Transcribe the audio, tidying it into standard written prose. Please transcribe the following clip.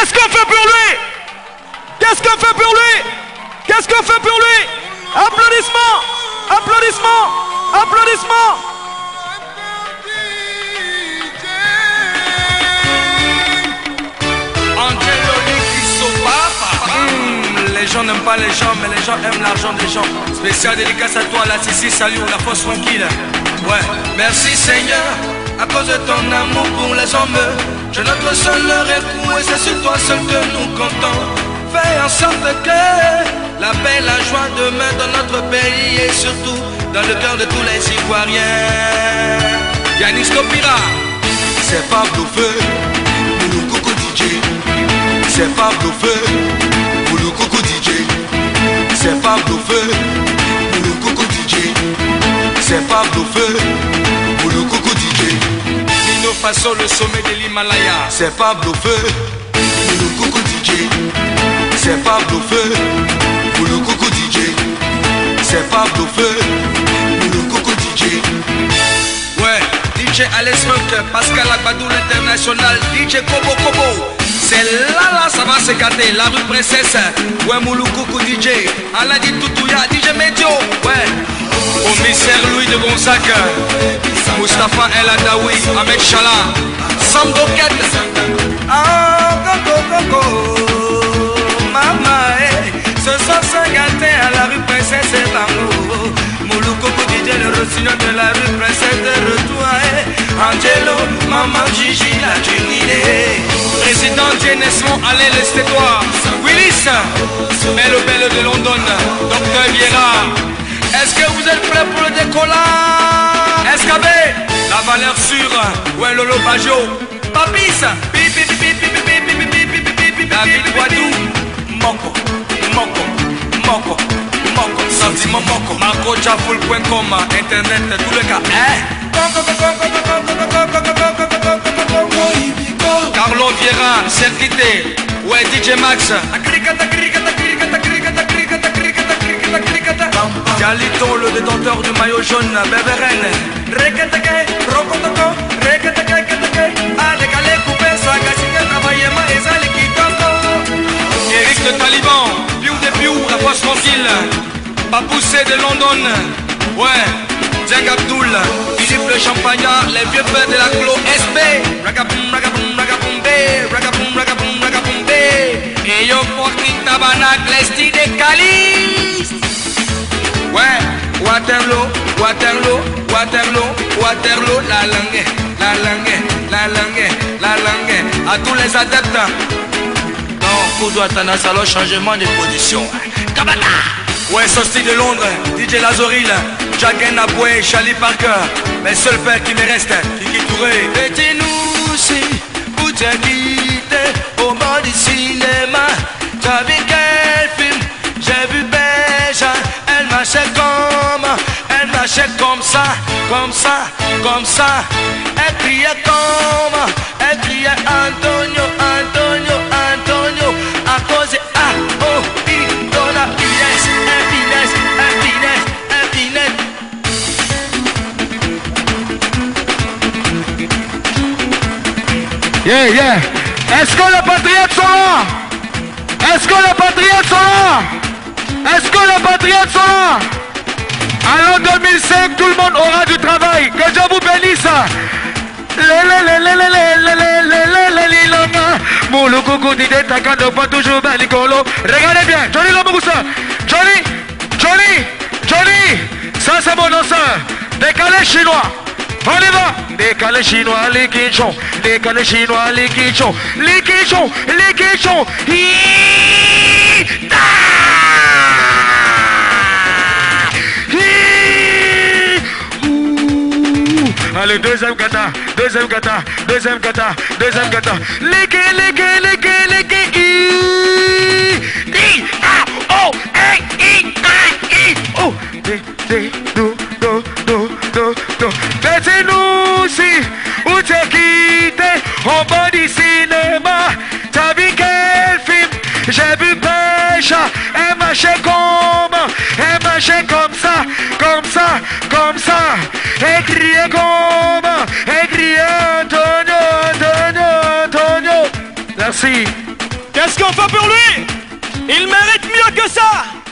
Qu'est-ce qu'on fait pour lui? Qu'est-ce qu'on fait pour lui? Qu'est-ce qu'on fait pour lui? Applaudissements! Applaudissements! Applaudissements! Les gens n'aiment pas les gens, mais les gens aiment l'argent des gens. Spécial dédicace à toi, la Sissi, salut, la fosse tranquille. Ouais, merci Seigneur, à cause de ton amour pour les hommes. Je notre seul époux et c'est sur toi seul que nous comptons. Fais en sorte que la paix, la joie demeure dans notre pays et surtout dans le cœur de tous les Ivoiriens. Yanis Kopira, c'est Pablo Feu, pour le Coco DJ. C'est Pablo Feu, pour le Coco DJ. C'est Pablo Feu, pour le Coco DJ. C'est Pablo Feu, pour le Coco DJ. Nino Faso, le sommet de l'Himalaya. C'est Pablo Feu, pour le Coco DJ. C'est Pablo Feu, pour le Coco DJ. C'est Pablo Feu, pour le Coco DJ. Ouais, DJ Alex Funk, Pascal Agbadou l'international, DJ Kobo Kobo. C'est là, ça va se gâter, la rue Princesse. Ouais, Moulou Coucou DJ, Aladi Toutouya, DJ Medio. Ouais, commissaire Louis de Gonzac, Mustapha El Adawi, Ahmed Chala, Sam Doket. Ah, Coco, maman, ce soir se gâter à la rue Princesse et Bango. Moulou Coucou DJ, le rossignol de la rue Princesse de retour. Angelo, maman Gigi, la Trinité. Président Dienesmont, Alain Lestétois, Willis, Belle de London, Docteur Vieira. Est-ce que vous êtes prêts pour le décollage? SKB, la valeur sûre, ouais Lolo Bajo, Papis, David Wadou, Moko, Sentiment Moko, MarcoJafoul.com, Internet, tout le cas, Carlo Vieira, Certité, ouais DJ Max, Dialito, le détenteur du maillot jaune, Béberen, Eric le Taliban, Piou de Piou, la poche tranquille, Papoussé de London, ouais, Dieng Abdoul, Philippe le Champagnard, les vieux pères de la Clo SB, Ragaboum, ragaboum, ragaboum, ragaboum, ragaboum, ragaboum, et yo fucking tabarnak, l'esti des Calis. Ouais, Waterloo, Waterloo, Waterloo, Waterloo, la langue, la langue, la langue, la langue, à tous les adeptes. Non, Koudou Atanas, alors changement de position. Kabata. Ouais, sorti de Londres, DJ Lazoril, Jagen Aboué, Charlie Parker, mes seuls pères qui me restent, Kiki Touré. Et dis-nous si vous t'es quitté au bord du cinéma. T'as vu quel film? J'ai vu Béja. Elle marchait comme ça, comme ça, comme ça. Elle criait elle criait Antonio, Antonio, Antonio. À cause de A-O-I, dans la finesse, finesse, finesse, finesse. Yeah, yeah. Est-ce que les patriotes sont là? Est-ce que les patriotes sont là? Est-ce que les patriotes sont là? Alors 2005, tout le monde aura du travail. Que Dieu vous bénisse. Moulou Coucou d'idée, ta canne de pas toujours ben Nicolo. Regardez bien, Johnny Lomoussa. Johnny. Ça c'est mon danseur. Décalé chinois. On y va. Décalé chinois, les quichons. Décalé chinois, les quichons. Les quichons. Allez, deuxième kata. Ligue. Oh, Mettez-nous si, où t'es quitté, au bord du cinéma. T'as vu quel film? J'ai vu Pécha, elle marchait comme ça, elle criait Antonio. Merci. Qu'est-ce qu'on fait pour lui? Il mérite mieux que ça.